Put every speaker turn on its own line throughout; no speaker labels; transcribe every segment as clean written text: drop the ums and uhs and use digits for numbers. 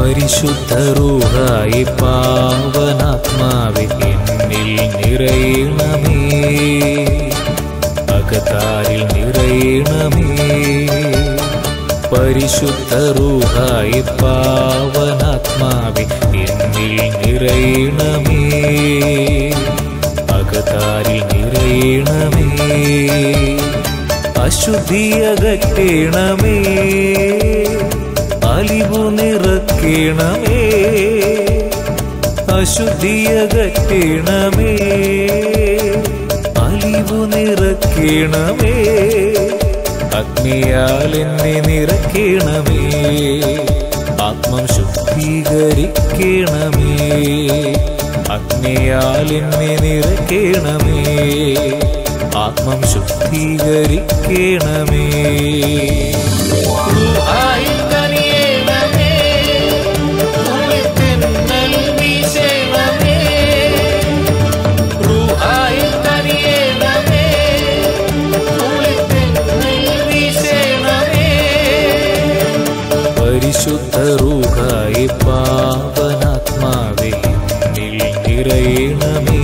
പരിശുദ്ധ റൂഹായി പാവനാത്മാവേ എന്നിൽ നിറയണമേ, അകതാരിൽ നിറയണമേ. പരിശുദ്ധ റൂഹായി പാവനാത്മാവേ എന്നിൽ നിറയണമേ, അകതാരിൽ നിറയണമേ. അശുദ്ധിയകറ്റണമേ, അലിവു നിറയ്ക്കണമേ. അശുദ്ധിയകറ്റണമേ, അലിവു നിറയ്ക്കണമേ. അഗ്നിയാൽ എന്നെ നിറയ്ക്കണമേ, ആത്മം ശുദ്ധീകരിക്കണമേ. അഗ്നിയാൽ എന്നെ നിറയ്ക്കണമേ, ആത്മം ശുദ്ധീകരിക്കണമേ. പരിശുദ്ധ റൂഹായി പാവനാത്മാവേ എന്നിൽ നിറയണമേ,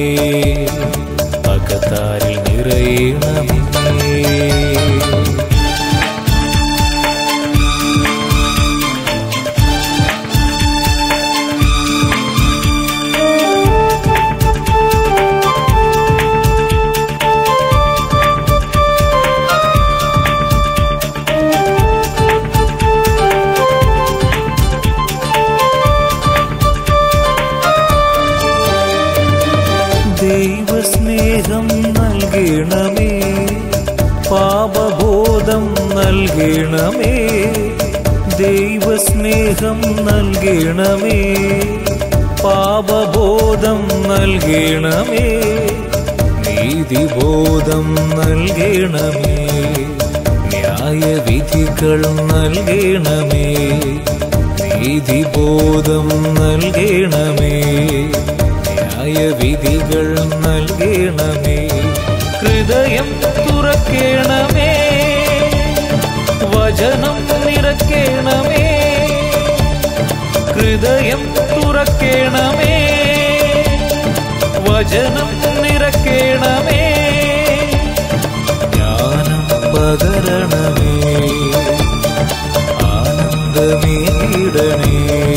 അകതാരിൽ നിറയണമേ. ദൈവസ്നേഹം നൽകണമേ, പാപബോധം നൽകണമേ. ദൈവസ്നേഹം നൽകണമേ, പാപബോധം നൽകണമേ. നീതിബോധം നൽകണമേ, ന്യായവിധികൾ നൽകണമേ. നീതിബോധം നൽകണമേ, ന്യായവിധികൾ നൽകണമേ. ഹൃദയം തുറക്കണമേ, വചനം നിറയ്ക്കണമേ. ഹൃദയം തുറക്കണമേ, വചനം നിറയ്ക്കണമേ. ജ്ഞാനം പകരണമേ, ആനന്ദമേകിടണേ.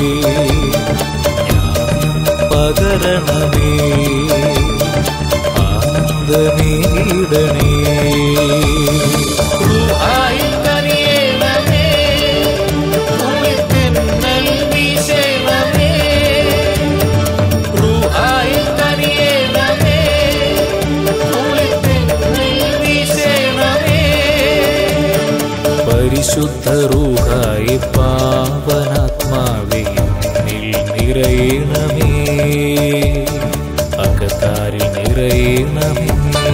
പകരണമേ, ആനന്ദമേകിടണേ. പരിശുദ്ധ റൂഹായി പാവനാത്മാവേ എന്നിൽ നിറയണമേ, അകതാരിൽ നിറയണമേ.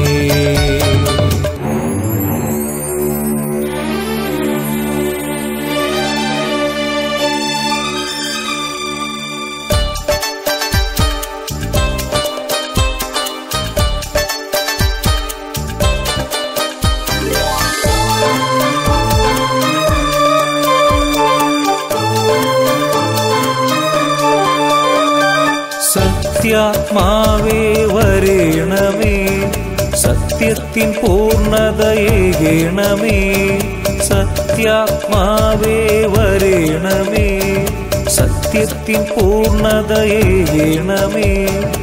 സത്യാത്മാവേ വരേണമേ, സത്യത്തിൻ പൂർണ്ണതയേകണമേ. സത്യാത്മാവേ വരേണമേ, സത്യത്തിൻ പൂർണ്ണതയേകണമേ.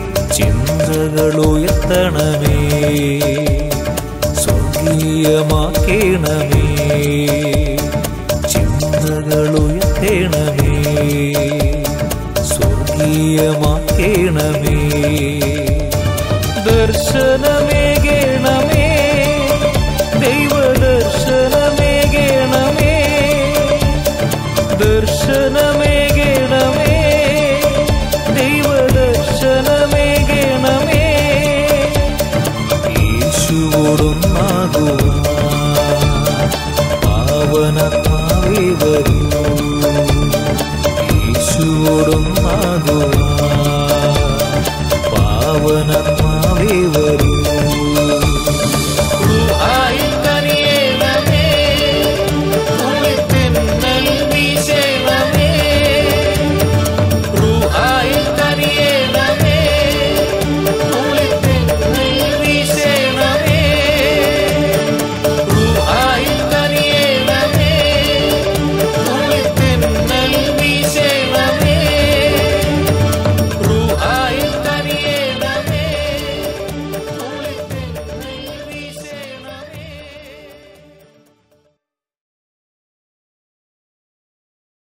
ചിന്തകളുയർത്തണമേ, സ്വർഗീയമാക്കണമേ. ചിന്തകളുയർത്തണമേ, സ്വർഗീയമാക്കണമേ. ദർശനമേകണമേ, ദൈവദർശനമേകണമേ. ദർശനമേകണമേ, ദൈവദർശനമേകണമേ. യേശുവോടൊന്നാകുവാൻ പാവനാത്മാവേ വരൂ.